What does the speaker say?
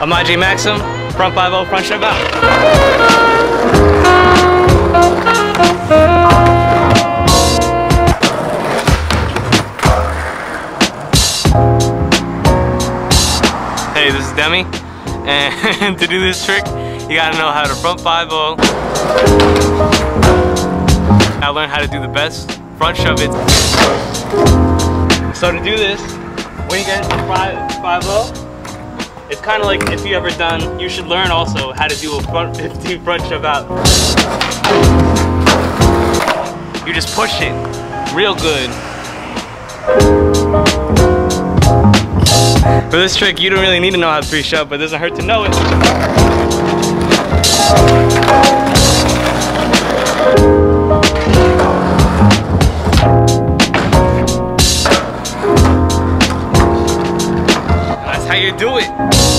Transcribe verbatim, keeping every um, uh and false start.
I'm I J Maxim, front five oh, front shove out. Hey, this is Demi, and to do this trick, you gotta know how to front five oh. Gotta learn how to do the best front shove it. So to do this, when you get into five oh, it's kind of like if you ever done, you should learn also how to do a front fifteen front shove out. You just push it real good. For this trick, you don't really need to know how to three shove, but it doesn't hurt to know it. That's how you do it.